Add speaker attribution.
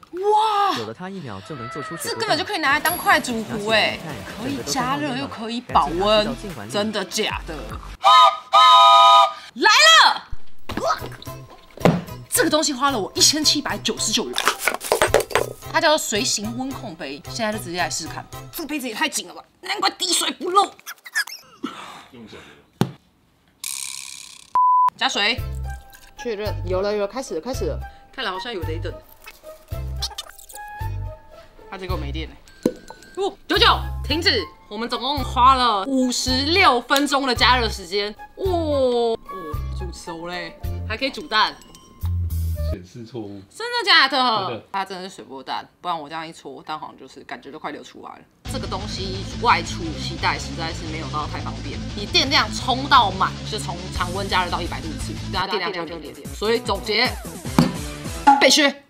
Speaker 1: 哇，
Speaker 2: 有了它1秒就能做出
Speaker 1: 这根本就可以拿来当快煮壶哎，可以加热又可以保温，真的假的？来了，这个东西花了我1799元，它叫做随行温控杯，现在就直接来试试看。这个杯子也太紧了吧，难怪滴水不漏。
Speaker 3: 用手。
Speaker 1: 加水，确认有了，开始了，看来好像有得等。它这个没电嘞。99，停止。我们总共花了56分钟的加热时间。煮熟嘞，还可以煮蛋。
Speaker 3: 显示错误。
Speaker 1: 真的假的？
Speaker 3: 真的。
Speaker 1: 它真的是水波蛋，不然我这样一搓，蛋黄就是感觉都快流出来了。这个东西外出携带实在是没有到太方便。你电量充到满是从常温加热到100度一次，等下电量就0点。所以总结，备削。